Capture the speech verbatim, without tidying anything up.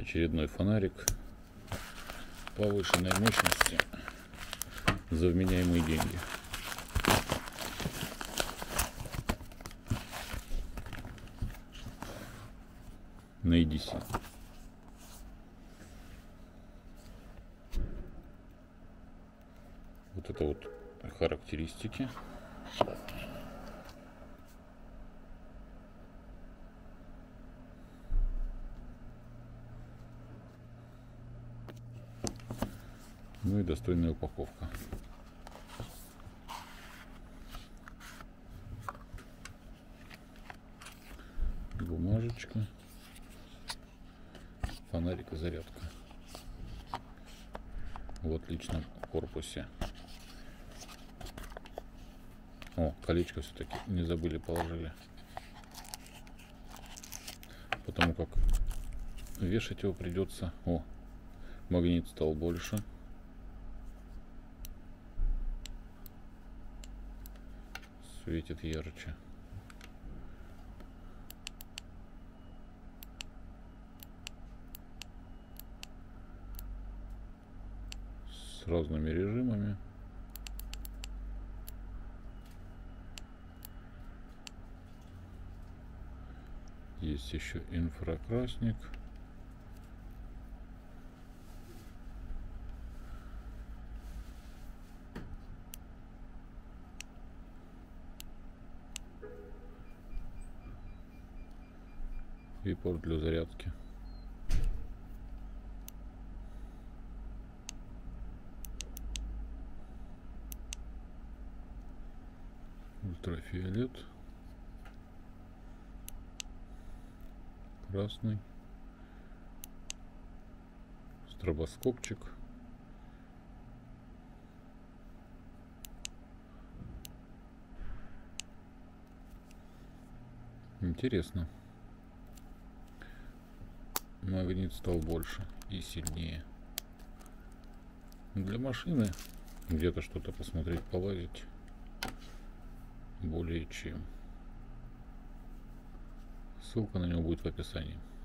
Очередной фонарик повышенной мощности за вменяемые деньги. На и ди си. Вот это вот характеристики. Ну и достойная упаковка. Бумажечка. Фонарик и зарядка. В отличном корпусе. О, колечко все-таки не забыли, положили. Потому как вешать его придется. О, магнит стал больше. Светит ярче. С разными режимами. Есть еще инфракрасник. И порт для зарядки. Ультрафиолет. Красный. Стробоскопчик. Интересно. Магнит стал больше и сильнее. Для машины где-то что-то посмотреть, полазить более чем. Ссылка на него будет в описании.